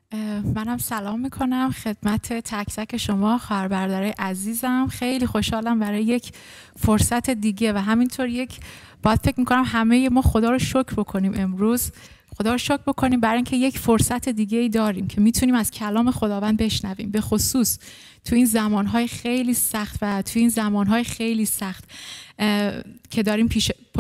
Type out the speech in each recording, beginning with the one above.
منم سلام میکنم خدمت تک تک شما خواهر برادرای عزیزم. خیلی خوشحالم برای یک فرصت دیگه و همینطور باید فکر میکنم همه ما خدا رو شکر بکنیم امروز. خدا رو شکر بکنیم برای اینکه یک فرصت دیگه ای داریم که میتونیم از کلام خداوند بشنویم، به خصوص تو این زمانهای خیلی سخت و تو این زمانهای خیلی سخت که داریم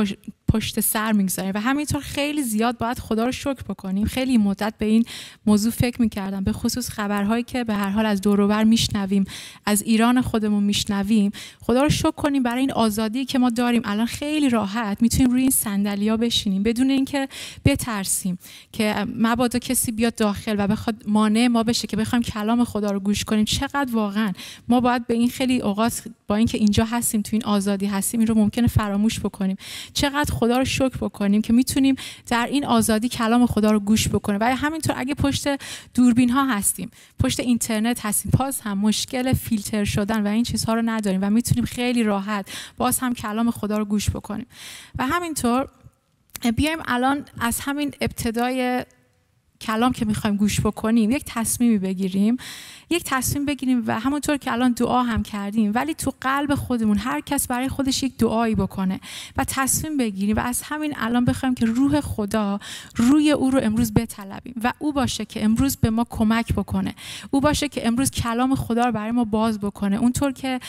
پشت سر میگذاریم و همینطور خیلی زیاد باید خدا رو شکر بکنیم. خیلی مدت به این موضوع فکر میکردم، به خصوص خبرهایی که به هر حال از دور و بر میشنویم، از ایران خودمون میشنویم. خدا رو شکر کنیم برای این آزادی که ما داریم. الان خیلی راحت میتونیم روی این صندلی‌ها بشینیم بدون اینکه بترسیم که مبادا کسی بیاد داخل و بخواد مانع ما بشه که بخوایم کلام خدا رو گوش کنیم. چقدر واقعا ما باید به این خیلی اوقات با اینکه اینجا هستیم، تو این آزادی هستیم، این رو ممکنه فراموش بکنیم. چقدر خدا رو شکر بکنیم که میتونیم در این آزادی کلام خدا رو گوش بکنیم. و همینطور اگه پشت دوربین ها هستیم، پشت اینترنت هستیم، باز هم مشکل فیلتر شدن و این چیزها رو نداریم و میتونیم خیلی راحت باز هم کلام خدا رو گوش بکنیم. و همینطور بیایم الان از همین ابتدای کلام که میخوایم گوش بکنیم یک تصمیمی بگیریم، یک تصمیم بگیریم و همونطور که الان دعا هم کردیم ولی تو قلب خودمون هر کس برای خودش یک دعایی بکنه و تصمیم بگیریم و از همین الان بخوایم که روح خدا روی او رو امروز بطلبیم و او باشه که امروز به ما کمک بکنه، او باشه که امروز کلام خدا رو برای ما باز بکنه، اونطور که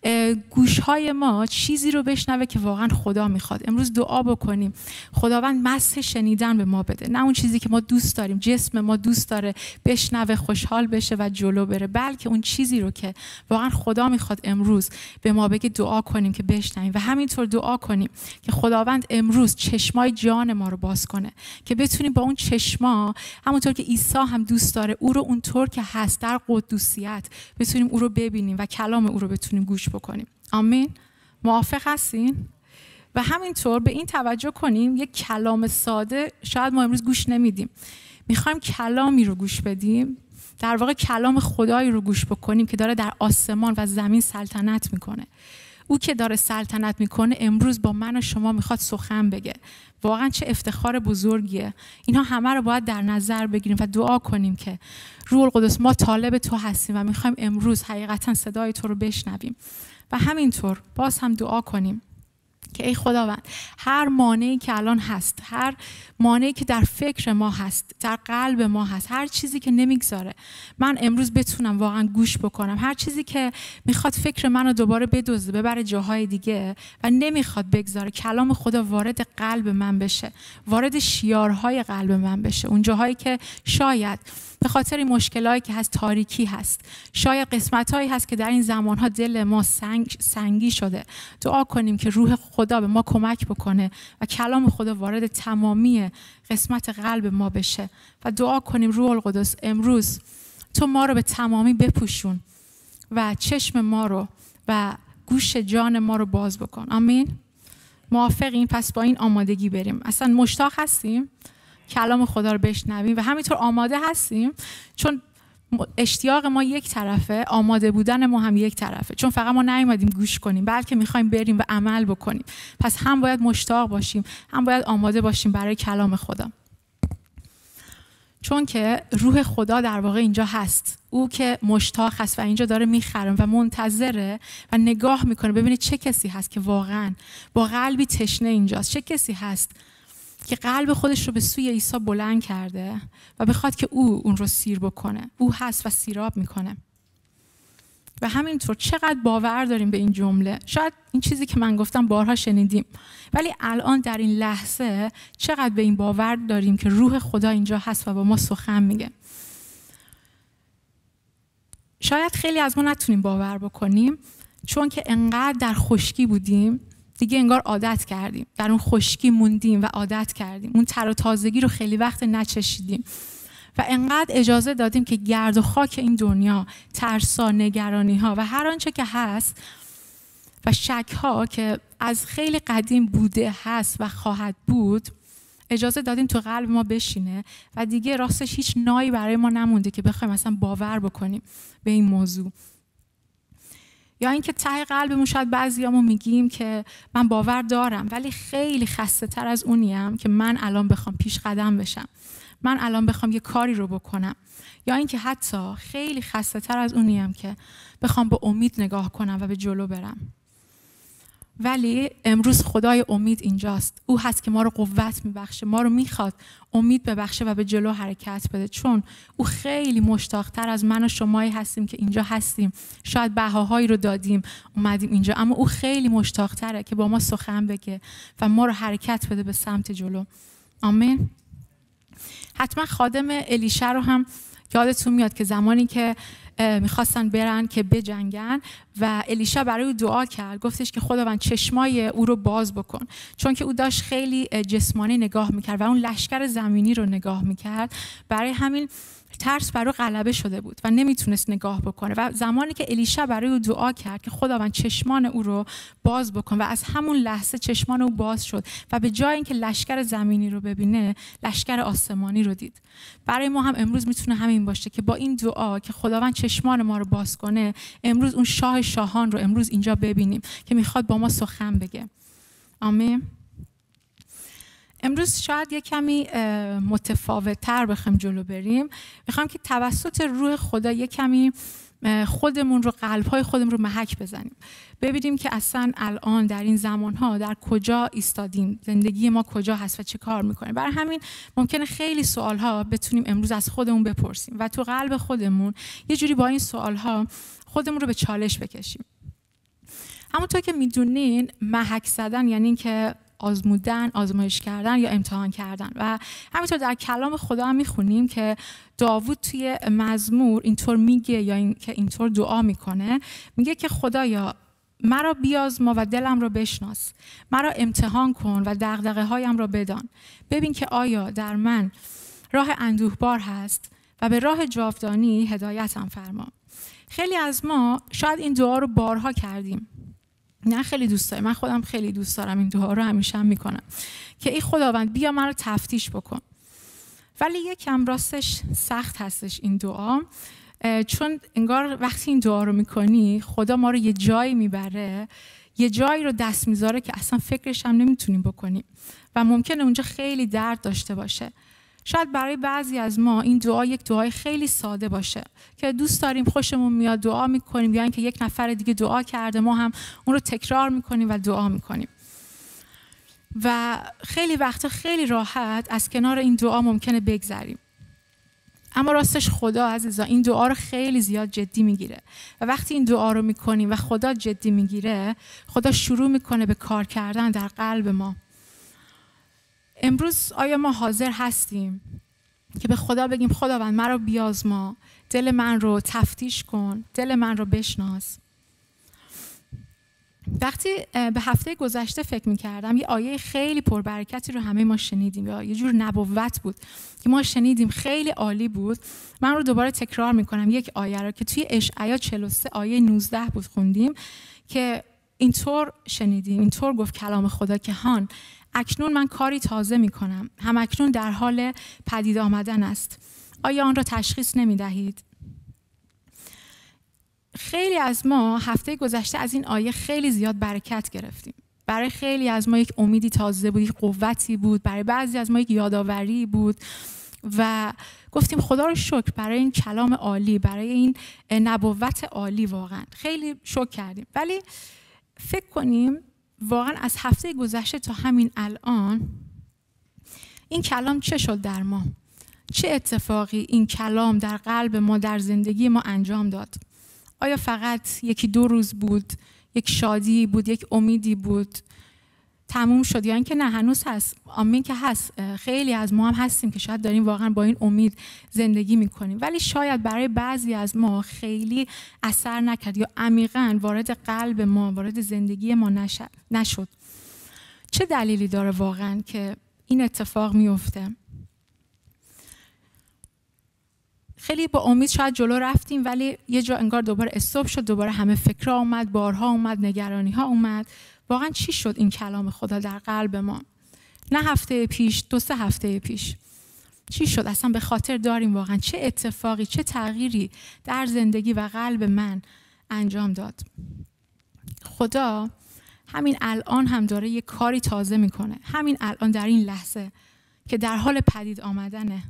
گوشهای ما چیزی رو بشنوه که واقعا خدا میخواد. امروز دعا بکنیم خداوند مسح شنیدن به ما بده، نه اون چیزی که ما دوست داریم، جسم ما دوست داره بشنوه، خوشحال بشه و جلو بره، بلکه اون چیزی رو که واقعا خدا میخواد امروز به ما بگه دعا کنیم که بشنویم. و همینطور دعا کنیم که خداوند امروز چشمای جان ما رو باز کنه که بتونیم با اون چشما، همونطور که عیسی هم دوست داره، او رو اونطور که هست در قدوسیت بتونیم او رو ببینیم و کلام او رو بتونیم گوش بکنیم. آمین. موافق هستین؟ و همینطور به این توجه کنیم یک کلام ساده شاید ما امروز گوش نمیدیم، میخوایم کلامی رو گوش بدیم، در واقع کلام خدایی رو گوش بکنیم که داره در آسمان و زمین سلطنت میکنه. او که داره سلطنت میکنه امروز با من و شما میخواد سخن بگه. واقعا چه افتخار بزرگیه. اینها همه رو باید در نظر بگیریم و دعا کنیم که روح القدس ما طالب تو هستیم و میخوایم امروز حقیقتا صدای تو رو بشنویم. و همینطور باز هم دعا کنیم که ای خداوند هر مانعی که الان هست، هر مانعی که در فکر ما هست، در قلب ما هست، هر چیزی که نمیگذاره من امروز بتونم واقعا گوش بکنم، هر چیزی که میخواد فکر منو دوباره بدزده ببره جاهای دیگه و نمیخواد بگذاره کلام خدا وارد قلب من بشه، وارد شیارهای قلب من بشه، اون جاهایی که شاید به خاطر این مشکلایی که هست تاریکی هست، شاید قسمتایی هست که در این زمانها دل ما سنگی شده. دعا کنیم که روح خدا به ما کمک بکنه و کلام خدا وارد تمامی قسمت قلب ما بشه و دعا کنیم روح القدس امروز تو ما رو به تمامی بپوشون و چشم ما رو و گوش جان ما رو باز بکن. آمین. موافقین؟ پس با این آمادگی بریم. اصلا مشتاق هستیم کلام خدا رو بشنویم و همینطور آماده هستیم، چون اشتیاق ما یک طرفه، آماده بودن ما هم یک طرفه، چون فقط ما نیومدیم گوش کنیم بلکه میخوایم بریم و عمل بکنیم. پس هم باید مشتاق باشیم هم باید آماده باشیم برای کلام خدا، چون که روح خدا در واقع اینجا هست. او که مشتاق هست و اینجا داره میخرم و منتظره و نگاه میکنه ببینه چه کسی هست که واقعا با قلبی تشنه اینجاست، چه کسی هست که قلب خودش رو به سوی عیسی بلند کرده و بخواد که او اون رو سیر بکنه. او هست و سیراب میکنه. و همینطور چقدر باور داریم به این جمله. شاید این چیزی که من گفتم بارها شنیدیم، ولی الان در این لحظه چقدر به این باور داریم که روح خدا اینجا هست و با ما سخن میگه. شاید خیلی از ما نتونیم باور بکنیم، چون که انقدر در خشکی بودیم دیگه، انگار عادت کردیم، در اون خشکی موندیم و عادت کردیم، اون تر و تازگی رو خیلی وقت نچشیدیم و انقدر اجازه دادیم که گرد و خاک این دنیا، ترسا، نگرانی ها و هر آنچه که هست و شک ها که از خیلی قدیم بوده، هست و خواهد بود، اجازه دادیم تو قلب ما بشینه و دیگه راستش هیچ نایی برای ما نمونده که بخوایم مثلا باور بکنیم به این موضوع. یا اینکه ته قلبمون شاید بعضیامون میگیم که من باور دارم ولی خیلی خسته تر از اونیم که من الان بخوام پیش قدم بشم. من الان بخوام یه کاری رو بکنم، یا اینکه حتی خیلی خسته تر از اونیم که بخوام با امید نگاه کنم و به جلو برم. ولی امروز خدای امید اینجاست. او هست که ما رو قوت میبخشه، ما رو میخواد امید ببخشه و به جلو حرکت بده، چون او خیلی مشتاقتر از من و شمایی هستیم که اینجا هستیم. شاید بهاهایی رو دادیم اومدیم اینجا، اما او خیلی مشتاقتره که با ما سخن بگه و ما رو حرکت بده به سمت جلو. آمین. حتما خادم الیشع رو هم یادتون میاد که زمانی که میخواستن برن که بجنگن و الیشع برای او دعا کرد، گفتش که خداوند چشمای او رو باز بکن، چون که او داشت خیلی جسمانی نگاه میکرد و اون لشکر زمینی رو نگاه میکرد. برای همین ترس بر او غلبه شده بود و نمیتونست نگاه بکنه. و زمانی که الیشع برای او دعا کرد که خداوند چشمان او رو باز بکن، و از همون لحظه چشمان او باز شد و به جای اینکه لشکر زمینی رو ببینه، لشکر آسمانی رو دید. برای ما هم امروز میتونه همین باشه که با این دعا که خداوند چشمان ما رو باز کنه، امروز اون شاه شاهان رو امروز اینجا ببینیم که میخواد با ما سخن بگه. آمین. امروز شاید یه کمی متفاوت‌تر بخوایم جلو بریم. میخوام که توسط روح خدا یه کمی خودمون رو، قلب‌های خودمون رو محک بزنیم، ببینیم که اصلا الان در این زمان‌ها در کجا ایستادیم، زندگی ما کجا هست و چه کار می‌کنیم. برای همین ممکنه خیلی سوال‌ها بتونیم امروز از خودمون بپرسیم و تو قلب خودمون یه جوری با این سوال‌ها خودمون رو به چالش بکشیم. همونطور که می‌دونین، محک زدن یعنی اینکه آزمودن، آزمایش کردن یا امتحان کردن. و همینطور در کلام خدا هم میخونیم که داوود توی مزمور اینطور میگه، یا اینطور دعا میکنه، میگه که خدایا مرا بیازما و دلم رو بشناس، مرا امتحان کن و دغدغه هایم را بدان، ببین که آیا در من راه اندوهبار هست و به راه جاودانی هدایتم فرما. خیلی از ما شاید این دعا رو بارها کردیم، نه خیلی دوست دارم، من خودم خیلی دوست دارم این دعا رو، همیشه هم میکنم که ای خداوند بیا من رو تفتیش بکن. ولی یکم راستش سخت هستش این دعا، چون انگار وقتی این دعا رو میکنی خدا ما رو یه جایی میبره، یه جایی رو دست میذاره که اصلا فکرش هم نمیتونیم بکنیم و ممکنه اونجا خیلی درد داشته باشه. شاید برای بعضی از ما این دعا یک دعای خیلی ساده باشه که دوست داریم، خوشمون میاد، دعا میکنیم، یا اینکه یک نفر دیگه دعا کرده ما هم اون رو تکرار میکنیم و دعا میکنیم و خیلی وقتا خیلی راحت از کنار این دعا ممکنه بگذریم. اما راستش خدا عزیزا این دعا رو خیلی زیاد جدی میگیره و وقتی این دعا رو میکنیم و خدا جدی میگیره، خدا شروع میکنه به کار کردن در قلب ما. امروز آیا ما حاضر هستیم که به خدا بگیم خداوند مرا بیازما، دل من رو تفتیش کن، دل من رو بشناس؟ وقتی به هفته گذشته فکر می‌کردم، یه آیه خیلی پربرکتی رو همه ما شنیدیم، یا یه جور نبوت بود که ما شنیدیم، خیلی عالی بود. من رو دوباره تکرار می‌کنم یک آیه رو که توی اشعیا 43 آیه 19 بود خوندیم که اینطور شنیدیم، اینطور گفت کلام خدا که هان اکنون من کاری تازه می‌کنم، هم اکنون در حال پدید آمدن است، آیا آن را تشخیص نمی‌دهید؟ خیلی از ما هفته گذشته از این آیه خیلی زیاد برکت گرفتیم. برای خیلی از ما یک امیدی تازه بود، یک قوتی بود، برای بعضی از ما یک یادآوری بود و گفتیم خدا رو شکر برای این کلام عالی، برای این نبوت عالی، واقعا خیلی شکر کردیم. ولی فکر کنیم واقعا از هفته گذشته تا همین الان این کلام چه شد در ما؟ چه اتفاقی این کلام در قلب ما، در زندگی ما انجام داد؟ آیا فقط یکی دو روز بود، یک شادی بود، یک امیدی بود، تموم شد، یا اینکه نه هنوز هست؟ آمین که هست. خیلی از ما هم هستیم که شاید داریم واقعا با این امید زندگی میکنیم، ولی شاید برای بعضی از ما خیلی اثر نکرد یا عمیقاً وارد قلب ما، وارد زندگی ما نشد. چه دلیلی داره واقعا که این اتفاق میفته؟ خیلی با امید شاید جلو رفتیم، ولی یه جا انگار دوباره استاپ شد، دوباره همه فکرها اومد، بارها اومد، نگرانی‌ها اومد. واقعا چی شد این کلام خدا در قلب ما؟ نه هفته پیش، 2-3 هفته پیش. چی شد؟ اصلا به خاطر داریم واقعا چه اتفاقی، چه تغییری در زندگی و قلب من انجام داد؟ خدا همین الان هم داره یه کاری تازه میکنه. همین الان در این لحظه که در حال پدید آمدنه،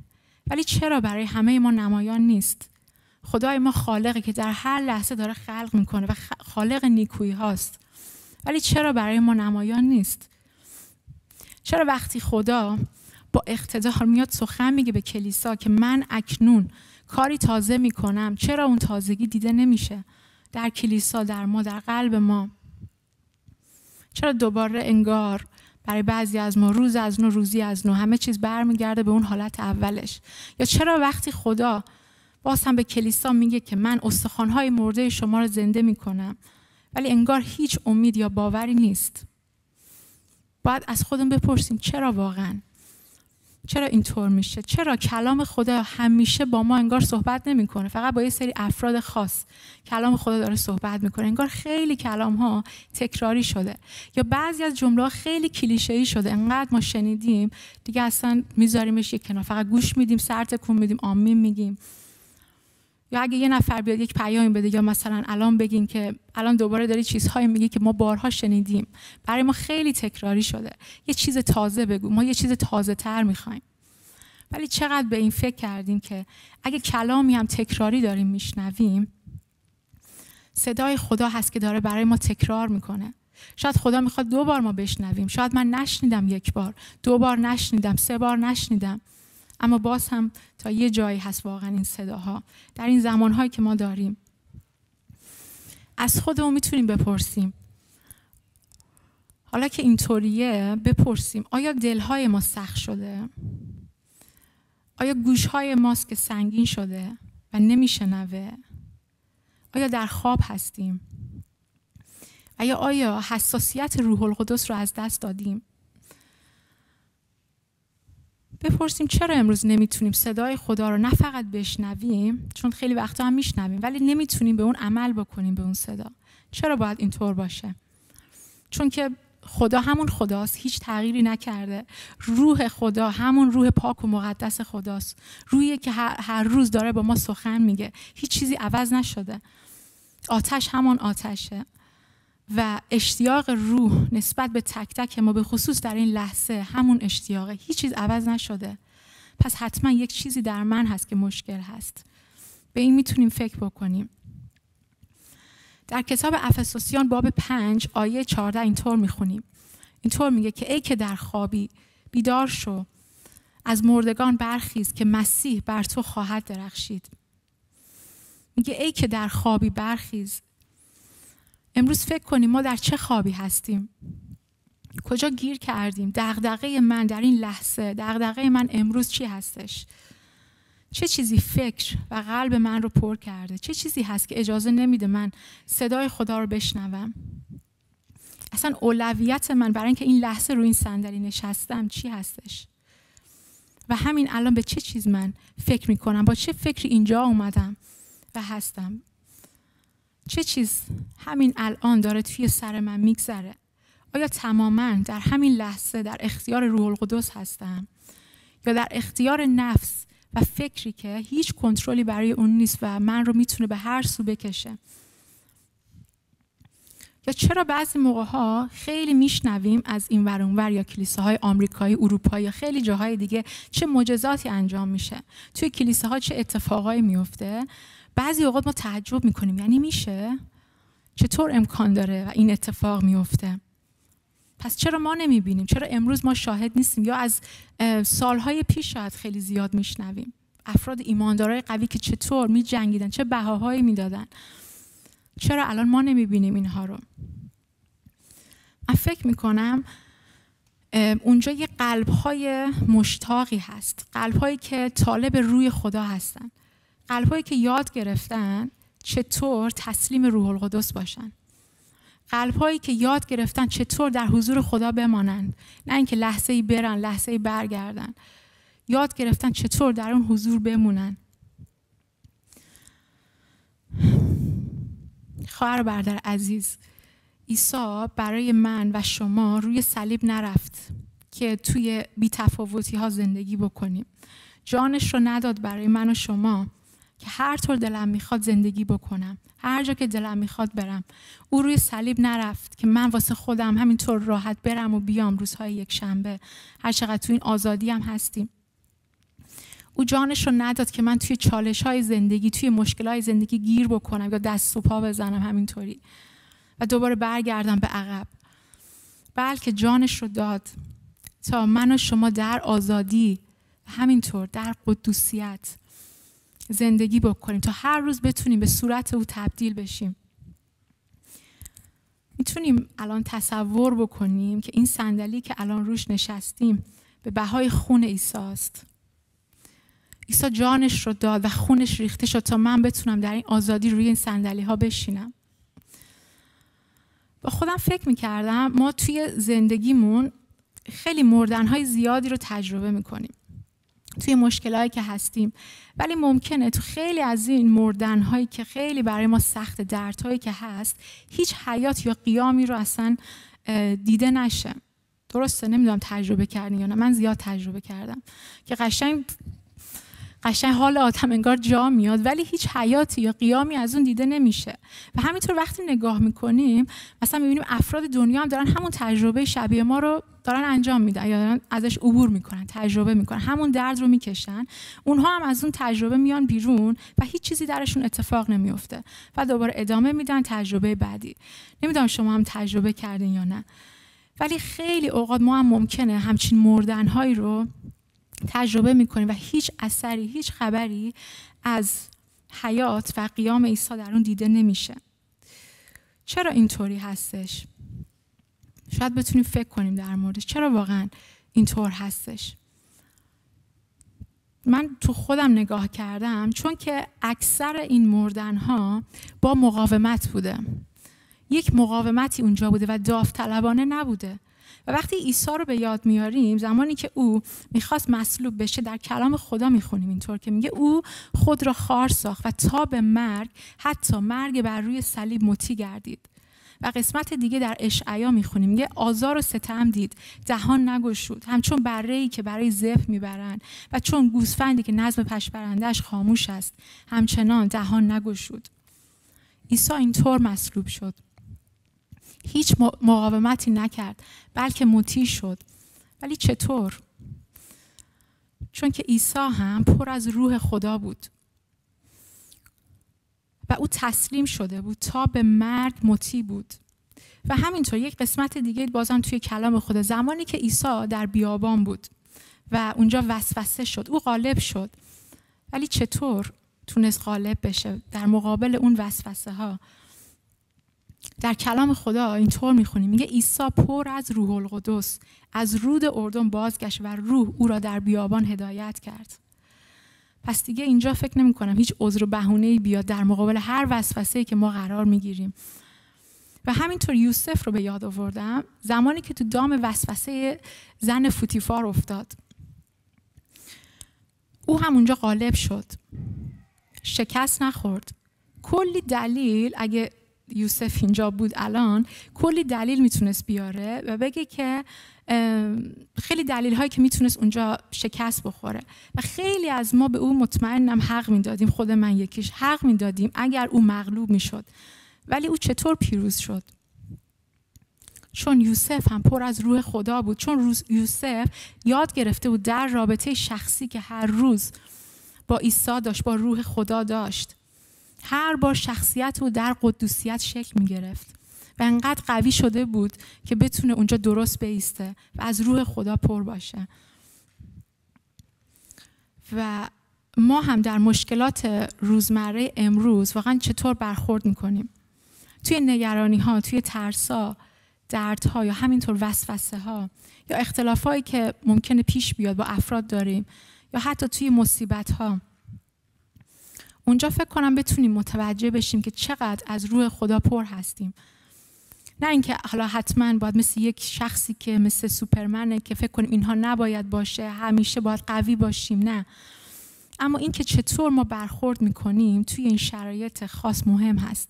ولی چرا برای همه ما نمایان نیست؟ خدای ما خالقی که در هر لحظه داره خلق میکنه و خالق نیکویی هاست، ولی چرا برای ما نمایان نیست؟ چرا وقتی خدا با اقتدار میاد سخن میگه به کلیسا که من اکنون کاری تازه میکنم، چرا اون تازگی دیده نمیشه در کلیسا، در ما، در قلب ما؟ چرا دوباره انگار برای بعضی از ما روز از نو، روزی از نو، همه چیز برمیگرده به اون حالت اولش؟ یا چرا وقتی خدا باز هم به کلیسا میگه که من استخوان‌های مرده شما رو زنده میکنم، ولی انگار هیچ امید یا باوری نیست؟ باید از خودمون بپرسیم چرا واقعا؟ چرا اینطور میشه؟ چرا کلام خدا همیشه با ما انگار صحبت نمیکنه، فقط با یه سری افراد خاص کلام خدا داره صحبت میکنه؟ انگار خیلی کلام ها تکراری شده، یا بعضی از جمله ها خیلی کلیشه‌ای شده، انقدر ما شنیدیم دیگه اصلا میذاریمش یک کنار، فقط گوش میدیم، سر تکون میدیم، آمین میگیم. یا اگه یه نفر بیاد یک پیام بده، یا مثلا الان بگین که الان دوباره داری چیزهایی میگی که ما بارها شنیدیم، برای ما خیلی تکراری شده، یه چیز تازه بگو، ما یه چیز تازه تر میخوایم. ولی چقدر به این فکر کردیم که اگه کلامی هم تکراری داریم میشنویم، صدای خدا هست که داره برای ما تکرار میکنه. شاید خدا میخواد 2 بار ما بشنویم، شاید من نشنیدم 1 بار، 2 بار نشنیدم، 3 بار نشنیدم، اما باز هم تا یه جایی هست واقعا این صداها در این زمانهایی که ما داریم. از خودمون میتونیم بپرسیم، حالا که اینطوریه بپرسیم آیا دلهای ما سخت شده؟ آیا گوشهای ماست که سنگین شده و نمیشنوه؟ آیا در خواب هستیم؟ آیا حساسیت روح القدس رو از دست دادیم؟ بپرسیم چرا امروز نمیتونیم صدای خدا رو نه فقط بشنویم، چون خیلی وقتا هم میشنویم، ولی نمیتونیم به اون عمل بکنیم، به اون صدا. چرا باید اینطور باشه؟ چون که خدا همون خداست، هیچ تغییری نکرده. روح خدا همون روح پاک و مقدس خداست، روحیه که هر روز داره با ما سخن میگه، هیچ چیزی عوض نشده. آتش همون آتشه و اشتیاق روح نسبت به تک تک ما، به خصوص در این لحظه، همون اشتیاقه، هیچ چیز عوض نشده. پس حتما یک چیزی در من هست که مشکل هست. به این میتونیم فکر بکنیم. در کتاب افسوسیان باب 5 آیه 14 اینطور میخونیم، اینطور میگه که ای که در خوابی بیدار شو، از مردگان برخیز که مسیح بر تو خواهد درخشید. میگه ای که در خوابی برخیز. امروز فکر کنیم ما در چه خوابی هستیم؟ کجا گیر کردیم؟ دغدغه من در این لحظه، دغدغه من امروز چی هستش؟ چه چیزی فکر و قلب من رو پر کرده؟ چه چیزی هست که اجازه نمیده من صدای خدا رو بشنوم؟ اصلا اولویت من برای اینکه این لحظه رو این صندلی نشستم چی هستش؟ و همین الان به چه چیز من فکر میکنم؟ با چه فکری اینجا اومدم و هستم؟ چه چیز همین الان داره توی سر من میگذره؟ آیا تماما در همین لحظه در اختیار روح القدس هستم، یا در اختیار نفس و فکری که هیچ کنترلی برای اون نیست و من رو میتونه به هر سو بکشه؟ یا چرا بعضی موقع‌ها خیلی میشنویم از این ور اون ور، یا کلیساهای آمریکایی، اروپایی، یا خیلی جاهای دیگه چه معجزاتی انجام میشه، توی کلیساها چه اتفاقایی میفته، بعضی اوقات ما تعجب میکنیم، یعنی میشه؟ چطور امکان داره و این اتفاق میفته؟ پس چرا ما نمیبینیم؟ چرا امروز ما شاهد نیستیم؟ یا از سالهای پیش شاید خیلی زیاد میشنویم افراد ایماندارای قوی که چطور میجنگیدن، چه بهاهایی میدادن. چرا الان ما نمیبینیم اینها رو؟ من فکر میکنم اونجا یه قلبهای مشتاقی هست، قلبهایی که طالب روی خدا هستن، قلبهایی که یاد گرفتن چطور تسلیم روح القدس باشن، قلبهایی که یاد گرفتن چطور در حضور خدا بمانند، نه اینکه لحظه‌ای برن لحظه‌ای برگردن. یاد گرفتن چطور در اون حضور بمونن. خواهر و برادر عزیز، عیسی برای من و شما روی صلیب نرفت که توی بی‌تفاوتی ها زندگی بکنیم. جانش رو نداد برای من و شما که هر طور دلم میخواد زندگی بکنم، هر جا که دلم میخواد برم. او روی صلیب نرفت که من واسه خودم همینطور راحت برم و بیام روزهای یک شنبه، هر چقدر تو این آزادی هم هستیم. او جانش رو نداد که من توی چالش‌های زندگی، توی مشکل‌های زندگی گیر بکنم یا دست و پا بزنم همینطوری و دوباره برگردم به عقب، بلکه جانش رو داد تا من و شما در آزادی و همینطور در قدوسیت زندگی بکنیم، تا هر روز بتونیم به صورت او تبدیل بشیم. میتونیم الان تصور بکنیم که این صندلی که الان روش نشستیم به بهای خون عیسی است. عیسی جانش رو داد و خونش ریخته شد تا من بتونم در این آزادی روی این صندلی ها بشینم. با خودم فکر میکردم ما توی زندگیمون خیلی مردن‌های زیادی رو تجربه میکنیم توی مشکلایی که هستیم، ولی ممکنه تو خیلی از این مردن‌هایی که خیلی برای ما سخت، دردهایی که هست، هیچ حیات یا قیامی رو اصلا دیده نشه. درسته؟ نمیدونم تجربه کردین یا نه، من زیاد تجربه کردم که قشنگ حال آدم انگار جا میاد ولی هیچ حیاتی یا قیامی از اون دیده نمیشه. و همینطور وقتی نگاه میکنیم مثلا میبینیم افراد دنیا هم دارن همون تجربه شبیه ما رو دارن انجام میدن یا دارن ازش عبور میکنن، تجربه میکنن، همون درد رو میکشن، اونها هم از اون تجربه میان بیرون و هیچ چیزی درشون اتفاق نمیفته و دوباره ادامه میدن تجربه بعدی. نمیدونم شما هم تجربه کردین یا نه، ولی خیلی اوقات ما هم ممکنه همچین مردن‌هایی رو تجربه میکنیم و هیچ اثری، هیچ خبری از حیات و قیام عیسی در اون دیده نمیشه. چرا اینطوری هستش؟ شاید بتونیم فکر کنیم در موردش. چرا واقعا اینطور هستش؟ من تو خودم نگاه کردم، چون که اکثر این مردن‌ها با مقاومت بوده. یک مقاومتی اونجا بوده و داوطلبانه نبوده. و وقتی عیسی رو به یاد میاریم، زمانی که او میخواست مصلوب بشه، در کلام خدا میخونیم اینطور که میگه او خود را خوار ساخت و تا به مرگ، حتی مرگ بر روی صلیب مطیع گردید. و قسمت دیگه در اشعیا میخونیم میگه آزار و ستم دید، دهان نگشود، همچون بره‌ای که برای ذبح میبرند و چون گوسفندی که نظم پشبرنده‌اش خاموش است، همچنان دهان نگشود. عیسی اینطور مصلوب شد، هیچ مقاومتی نکرد بلکه مطیع شد. ولی چطور؟ چون که عیسی هم پر از روح خدا بود و او تسلیم شده بود، تا به مرگ مطیع بود. و همینطور یک قسمت دیگه بازم توی کلام خدا، زمانی که عیسی در بیابان بود و اونجا وسوسه شد، او غالب شد. ولی چطور تونست غالب بشه در مقابل اون وسوسه ها؟ در کلام خدا اینطور میخونیم، میگه عیسی پر از روح القدس از رود اردن بازگشت و روح او را در بیابان هدایت کرد. پس دیگه اینجا فکر نمی کنم هیچ عذر و بهونه‌ای بیاد در مقابل هر وسوسه‌ای که ما قرار میگیریم. و همینطور یوسف رو به یاد آوردم، زمانی که تو دام وسوسه زن فوتیفار افتاد، او هم اونجا غالب شد، شکست نخورد. کلی دلیل، اگه یوسف اینجا بود الان کلی دلیل میتونست بیاره و بگه که خیلی دلیل هایی که میتونست اونجا شکست بخوره و خیلی از ما به او مطمئنم حق میدادیم، خود من یکیش حق میدادیم اگر او مغلوب میشد. ولی او چطور پیروز شد؟ چون یوسف هم پر از روح خدا بود، چون یوسف یاد گرفته بود در رابطه شخصی که هر روز با عیسی داشت، با روح خدا داشت، هر بار شخصیت او در قدوسیت شکل می گرفت و انقدر قوی شده بود که بتونه اونجا درست بایسته و از روح خدا پر باشه. و ما هم در مشکلات روزمره امروز واقعا چطور برخورد میکنیم؟ توی نگرانی ها، توی ترسا، دردها یا همینطور وسوسه ها یا اختلافایی که ممکنه پیش بیاد با افراد داریم یا حتی توی مصیبت ها، اونجا فکر کنم بتونیم متوجه بشیم که چقدر از روح خدا پر هستیم. نه اینکه حالا حتما باید مثل یک شخصی که مثل سوپرمنه که فکر کنیم اینها نباید باشه، همیشه باید قوی باشیم، نه. اما این که چطور ما برخورد میکنیم توی این شرایط خاص مهم هست.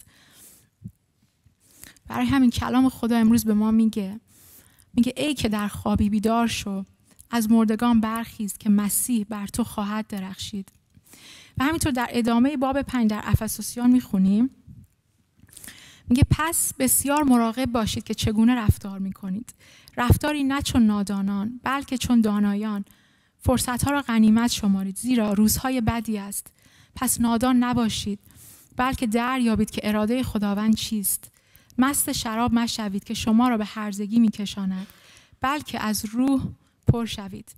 برای همین کلام خدا امروز به ما میگه ای که در خوابی بیدار شو، از مردگان برخیز که مسیح بر تو خواهد درخشید. و همینطور در ادامه باب 5 در افسوسیان میخونیم، میگه پس بسیار مراقب باشید که چگونه رفتار میکنید، رفتاری نه چون نادانان بلکه چون دانایان، فرصتها را غنیمت شمارید، زیرا روزهای بدی است. پس نادان نباشید، بلکه دریابید که اراده خداوند چیست. مست شراب مشوید که شما را به هرزگی میکشاند، بلکه از روح پر شوید.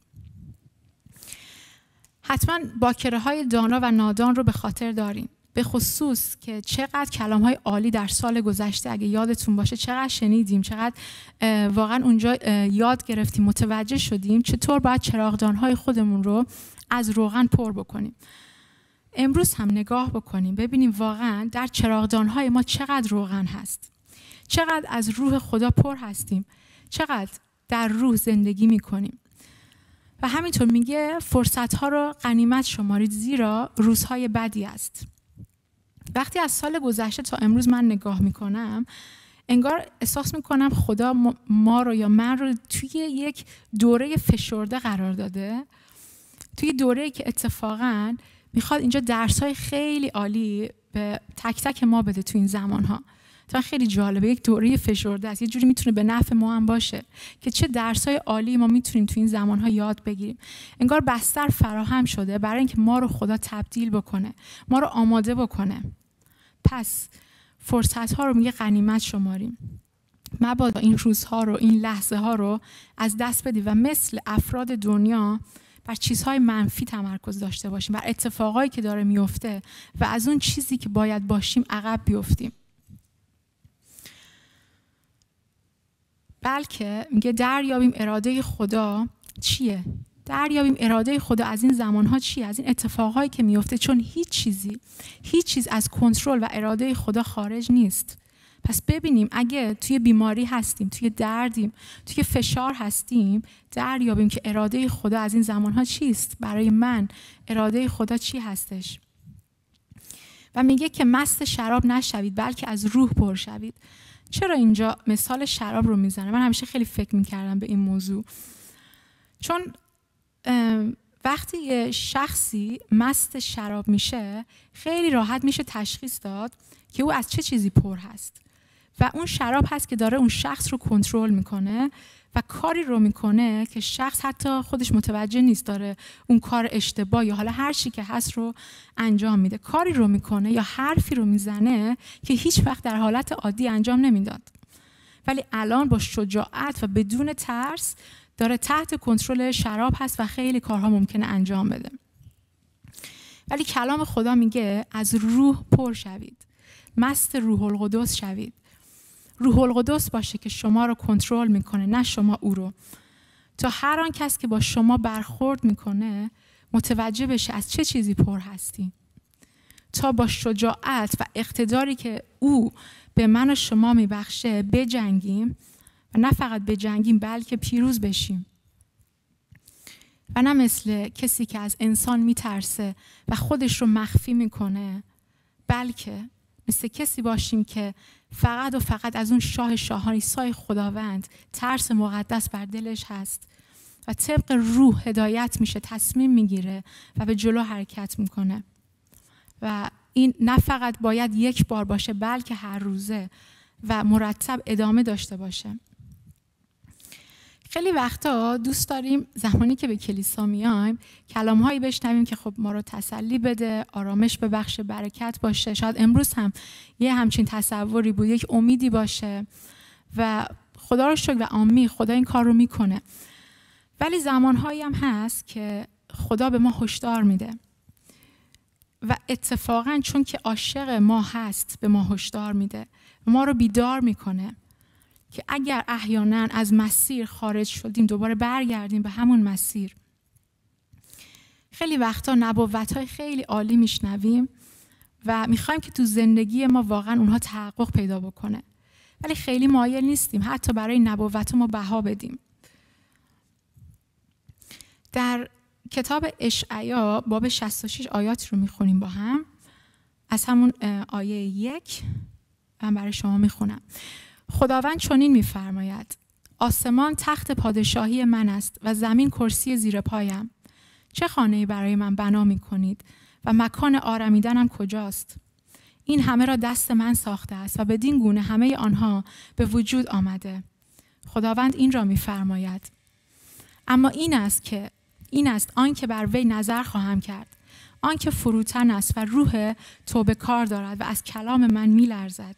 حتما باکره‌های دانا و نادان رو به خاطر دارین، به خصوص که چقدر کلام‌های عالی در سال گذشته اگه یادتون باشه چقدر شنیدیم، چقدر واقعا اونجا یاد گرفتیم، متوجه شدیم چطور باید چراغدان‌های خودمون رو از روغن پر بکنیم. امروز هم نگاه بکنیم ببینیم واقعا در چراغدان‌های ما چقدر روغن هست، چقدر از روح خدا پر هستیم، چقدر در روح زندگی می‌کنیم. و همینطور میگه فرصت‌ها رو غنیمت شمارید، زیرا روزهای بدی است. وقتی از سال گذشته تا امروز من نگاه میکنم، انگار احساس میکنم خدا ما رو یا من رو توی یک دوره فشرده قرار داده، توی دوره‌ای که اتفاقاً میخواد اینجا درس‌های خیلی عالی به تک تک ما بده توی این زمان‌ها. تا خیلی جالبه، یک دوره فشرده است، یه جوری میتونه به نفع ما هم باشه که چه درس‌های عالی ما میتونیم توی این زمان‌ها یاد بگیریم. انگار بستر فراهم شده برای اینکه ما رو خدا تبدیل بکنه، ما رو آماده بکنه. پس فرصت‌ها رو میگه غنیمت شماریم. مبادا این روزها رو، این لحظه‌ها رو از دست بدیم و مثل افراد دنیا بر چیزهای منفی تمرکز داشته باشیم، بر اتفاقایی که داره میفته و از اون چیزی که باید باشیم عقب بیفتیم. بلکه میگه دریابیم اراده خدا چیه؟ دریابیم اراده خدا از این زمانها چیه؟ از این اتفاقهایی که میفته، چون هیچ چیز از کنترل و اراده خدا خارج نیست. پس ببینیم اگه توی بیماری هستیم، توی دردیم، توی فشار هستیم، دریابیم که اراده خدا از این زمانها چیست؟ برای من اراده خدا چی هستش؟ و میگه که مست شراب نشوید، بلکه از روح پر شوید. چرا اینجا مثال شراب رو میزنه؟ من همیشه خیلی فکر میکردم به این موضوع، چون وقتی یه شخصی مست شراب میشه خیلی راحت میشه تشخیص داد که او از چه چیزی پر هست و اون شراب هست که داره اون شخص رو کنترل میکنه و کاری رو میکنه که شخص حتی خودش متوجه نیست داره اون کار اشتباه یا حالا هر چی که هست رو انجام میده. کاری رو میکنه یا حرفی رو میزنه که هیچ وقت در حالت عادی انجام نمیداد، ولی الان با شجاعت و بدون ترس داره تحت کنترل شراب هست و خیلی کارها ممکنه انجام بده. ولی کلام خدا میگه از روح پر شوید، مست روح القدس شوید. روح القدس باشه که شما رو کنترل میکنه، نه شما او رو. تا هر آن کس که با شما برخورد میکنه متوجه بشه از چه چیزی پر هستی، تا با شجاعت و اقتداری که او به من و شما میبخشه بجنگیم و نه فقط بجنگیم بلکه پیروز بشیم و نه مثل کسی که از انسان میترسه و خودش رو مخفی میکنه، بلکه مثل کسی باشیم که فقط و فقط از اون شاه شاهان عیسی خداوند ترس مقدس بر دلش هست و طبق روح هدایت میشه، تصمیم میگیره و به جلو حرکت میکنه. و این نه فقط باید یک بار باشه بلکه هر روزه و مرتب ادامه داشته باشه. خیلی وقتا دوست داریم زمانی که به کلیسا میایم کلام‌هایی بشنویم که خب ما رو تسلی بده، آرامش ببخشه، برکت باشه. شاید امروز هم یه همچین تصوری بود، یک امیدی باشه و خدا رو شکر و آمین خدا این کار رو میکنه. ولی زمان‌هایی هم هست که خدا به ما هشدار میده و اتفاقاً چون که عاشق ما هست به ما هشدار میده، ما رو بیدار میکنه که اگر احیانا از مسیر خارج شدیم دوباره برگردیم به همون مسیر. خیلی وقتا نبوت‌های خیلی عالی میشنویم و میخوایم که تو زندگی ما واقعا اونها تحقق پیدا بکنه، ولی خیلی مایل نیستیم حتی برای نبوت ما بها بدیم. در کتاب اشعیا باب 66 آیات رو میخونیم با هم، از همون آیه 1 من برای شما میخونم. خداوند چنین میفرماید: آسمان تخت پادشاهی من است و زمین کرسی زیر پایم. چه خانه‌ای برای من بنا می‌کنید و مکان آرمیدنم کجاست؟ این همه را دست من ساخته است و بدین گونه همه آنها به وجود آمده. خداوند این را میفرماید. اما این است که این است آنکه بر وی نظر خواهم کرد، آنکه فروتن است و روح توبه کار دارد و از کلام من میلرزد.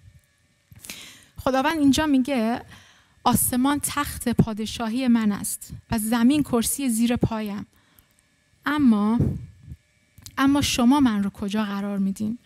خداوند اینجا میگه آسمان تخت پادشاهی من است و زمین کرسی زیر پایم. اما شما من رو کجا قرار میدین؟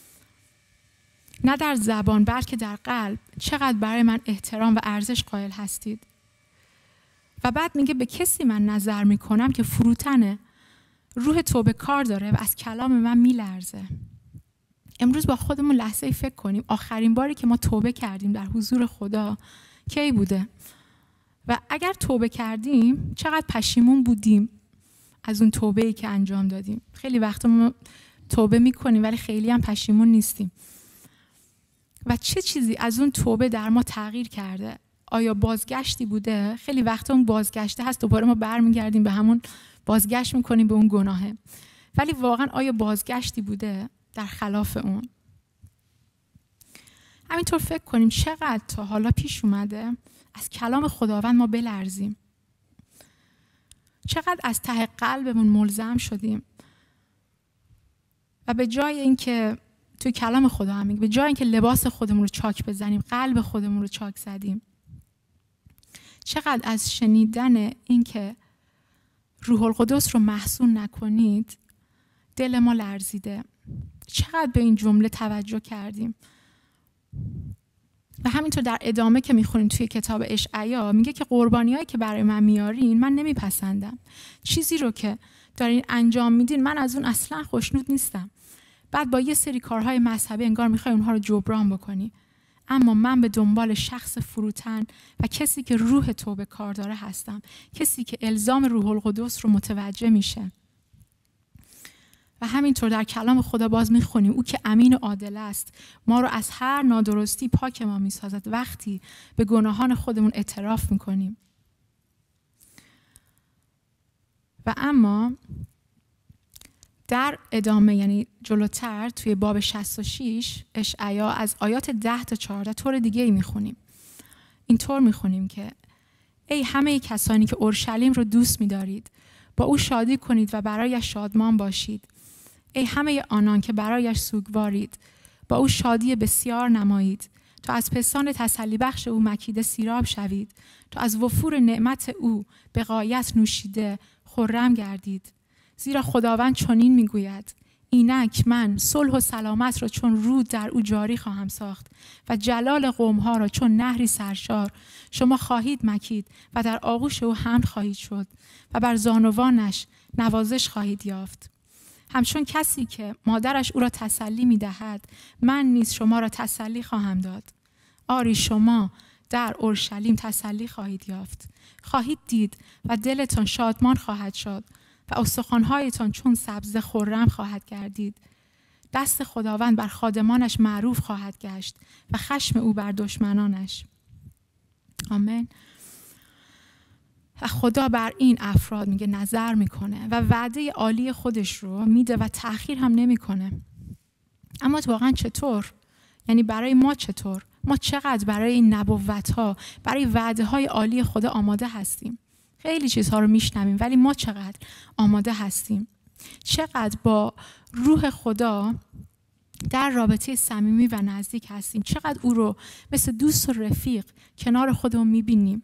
نه در زبان بلکه در قلب چقدر برای من احترام و ارزش قائل هستید. و بعد میگه به کسی من نظر میکنم که فروتنه، روح توبه کار داره و از کلام من میلرزه. امروز با خودمون لحظه فکر کنیم آخرین باری که ما توبه کردیم در حضور خدا کی بوده؟ و اگر توبه کردیم چقدر پشیمون بودیم از اون توبه‌ای که انجام دادیم؟ خیلی وقتا ما توبه میکنیم ولی خیلی هم پشیمون نیستیم. و چه چیزی از اون توبه در ما تغییر کرده؟ آیا بازگشتی بوده؟ خیلی وقتا اون بازگشته هست، دوباره ما برمیگردیم به همون، بازگشت میکنیم به اون گناهه. ولی واقعا آیا بازگشتی بوده در خلاف اون؟ همینطور فکر کنیم چقدر تا حالا پیش اومده از کلام خداوند ما بلرزیم، چقدر از ته قلبمون ملزم شدیم و به جای اینکه توی کلام خدا هم میگه به جای اینکه لباس خودمون رو چاک بزنیم قلب خودمون رو چاک زدیم. چقدر از شنیدن اینکه روح القدس رو محصون نکنید دل ما لرزیده. چقدر به این جمله توجه کردیم. و همینطور در ادامه که میخونیم توی کتاب اشعیا میگه که قربانیایی که برای من میارین من نمیپسندم. چیزی رو که دارین انجام میدین من از اون اصلا خوشنود نیستم. بعد با یه سری کارهای مذهبی انگار میخوای اونها رو جبران بکنی. اما من به دنبال شخص فروتن و کسی که روح توبه کار داره هستم، کسی که الزام روح القدس رو متوجه میشه. و همینطور در کلام خدا باز میخونیم او که امین و عادل است ما رو از هر نادرستی پاک ما میسازد وقتی به گناهان خودمون اعتراف میکنیم. و اما در ادامه یعنی جلوتر توی باب 66 اشعیا از آیات 10 تا 14 طور دیگه ای میخونیم. اینطور میخونیم که ای همه کسانی که اورشلیم رو دوست می‌دارید با او شادی کنید و برایش شادمان باشید. ای همه آنان که برایش سوگوارید با او شادی بسیار نمایید تا از پستان تسلی بخش او مکیده سیراب شوید، تا از وفور نعمت او به غایت نوشیده خرم گردید. زیرا خداوند چنین میگوید اینک من صلح و سلامت را چون رود در او جاری خواهم ساخت و جلال قومها را چون نهری سرشار شما خواهید مکید و در آغوش او حمل خواهید شد و بر زانوانش نوازش خواهید یافت. همچون کسی که مادرش او را تسلی می‌دهد من نیز شما را تسلی خواهم داد. آری شما در اورشلیم تسلی خواهید یافت، خواهید دید و دلتان شادمان خواهد شد و استخوان‌هایتان چون سبزه خرم خواهد گردید. دست خداوند بر خادمانش معروف خواهد گشت و خشم او بر دشمنانش. آمین. و خدا بر این افراد میگه نظر میکنه و وعده عالی خودش رو میده و تأخیر هم نمیکنه. اما واقعا چطور؟ یعنی برای ما چطور؟ ما چقدر برای این نبوت‌ها، برای وعده‌های عالی خدا آماده هستیم؟ خیلی چیزها رو میشنویم ولی ما چقدر آماده هستیم؟ چقدر با روح خدا در رابطه صمیمی و نزدیک هستیم؟ چقدر او رو مثل دوست و رفیق کنار خودمون میبینیم؟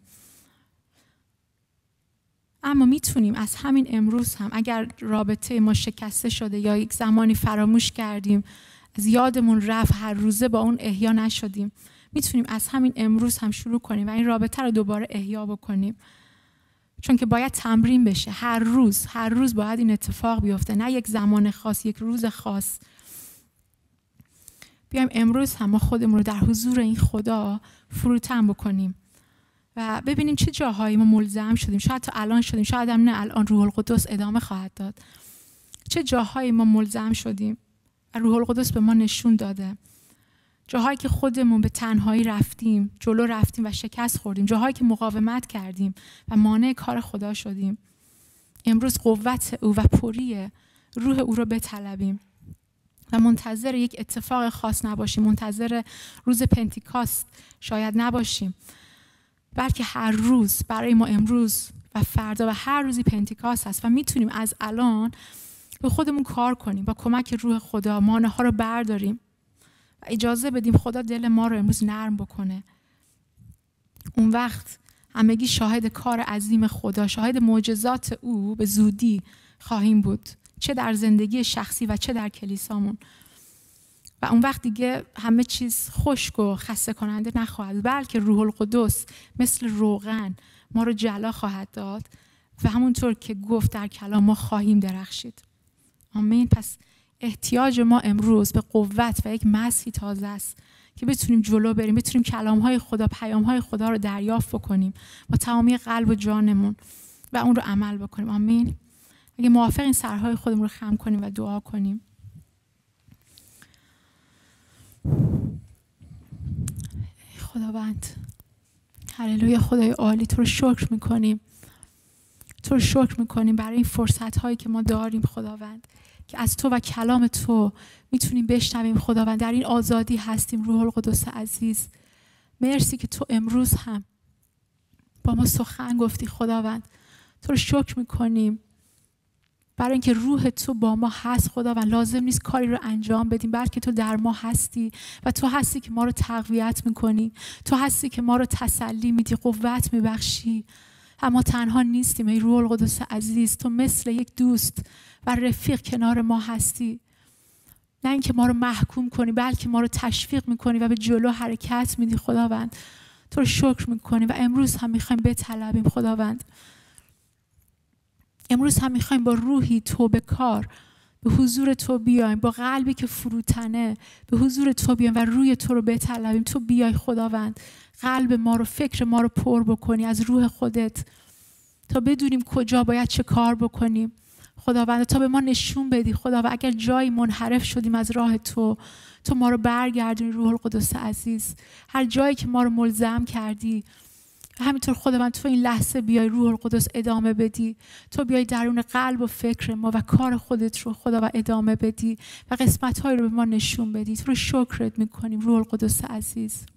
اما میتونیم از همین امروز هم اگر رابطه ما شکسته شده یا یک زمانی فراموش کردیم، از یادمون رفت، هر روزه با اون احیا نشدیم، میتونیم از همین امروز هم شروع کنیم و این رابطه رو دوباره احیا بکنیم. چون که باید تمرین بشه. هر روز باید این اتفاق بیفته، نه یک زمان خاص، یک روز خاص. بیایم امروز هم ما خودمون رو در حضور این خدا فروتن بکنیم و ببینیم چه جاهایی ما ملزم شدیم. شاید تا الان شدیم، شاید هم نه، الان روح القدس ادامه خواهد داد. چه جاهایی ما ملزم شدیم و روح القدس به ما نشون داده. جاهایی که خودمون به تنهایی رفتیم، جلو رفتیم و شکست خوردیم. جاهایی که مقاومت کردیم و مانع کار خدا شدیم. امروز قوت او و پری روح او رو بطلبیم و منتظر یک اتفاق خاص نباشیم. منتظر روز پنتیکاست شاید نباشیم، بلکه هر روز برای ما امروز و فردا و هر روزی پنتیکاست هست و میتونیم از الان به خودمون کار کنیم، با کمک روح خدا مانع ها رو برداریم و اجازه بدیم خدا دل ما رو امروز نرم بکنه. اون وقت همگی شاهد کار عظیم خدا، شاهد معجزات او به زودی خواهیم بود، چه در زندگی شخصی و چه در کلیسامون. و اون وقت دیگه همه چیز خشک و خسته کننده نخواهد، بلکه روح القدس مثل روغن ما رو جلا خواهد داد و همونطور که گفت در کلام ما خواهیم درخشید. آمین. پس احتیاج ما امروز به قوت و یک مسیح تازه است که بتونیم جلو بریم، بتونیم کلام‌های خدا، پیام‌های خدا رو دریافت بکنیم با تمامی قلب و جانمون و اون رو عمل بکنیم. آمین. اگه موافقین سرهای خودمون رو خم کنیم و دعا کنیم. خداوند، هللویا، خدای عالی، تو رو شکر میکنیم، تو رو شکر میکنیم برای این فرصت هایی که ما داریم خداوند، که از تو و کلام تو میتونیم بشنویم خداوند. در این آزادی هستیم روح القدس عزیز. مرسی که تو امروز هم با ما سخن گفتی خداوند. تو رو شکر میکنیم برای اینکه روح تو با ما هست خداوند. لازم نیست کاری رو انجام بدیم، بلکه تو در ما هستی و تو هستی که ما رو تقویت میکنی، تو هستی که ما رو تسلی میدی، قوت میبخشی. اما تنها نیستیم ای روح القدس عزیز، تو مثل یک دوست و رفیق کنار ما هستی. نه اینکه ما رو محکوم کنی، بلکه ما رو تشویق میکنی و به جلو حرکت میدی خداوند. تو رو شکر میکنیم و امروز هم میخوایم بطلبیم خداوند. امروز هم میخوایم با روحی توبه کار به حضور تو بیایم، با قلبی که فروتنه به حضور تو بیایم و روی تو رو بطلبیم. تو بیای خداوند، قلب ما رو، فکر ما رو پر بکنی از روح خودت تا بدونیم کجا باید چه کار بکنیم خداوند، تا به ما نشون بدی خداوند. اگر جایی منحرف شدیم از راه تو ما رو برگردونی روح القدس عزیز. هر جایی که ما رو ملزم کردی همینطور خداوند تو این لحظه بیای روح القدس ادامه بدی، تو بیای درون قلب و فکر ما و کار خودت رو خداوند ادامه بدی و قسمت‌های رو به ما نشون بدی. تو رو شکرت میکنیم روح القدس عزیز.